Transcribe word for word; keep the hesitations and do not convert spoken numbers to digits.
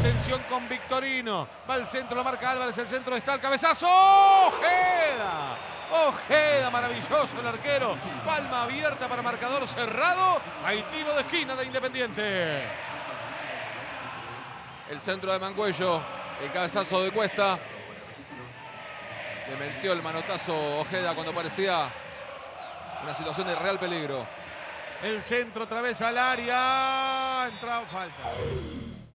Atención con Victorino. Va al centro, lo marca Álvarez. El centro está el cabezazo. ¡Ojeda! Ojeda, maravilloso el arquero. Palma abierta para marcador cerrado. Hay tiro de esquina de Independiente. El centro de Mancuello. El cabezazo de Cuesta. Le metió el manotazo Ojeda cuando parecía una situación de real peligro. El centro otra vez al área. Entrado, falta.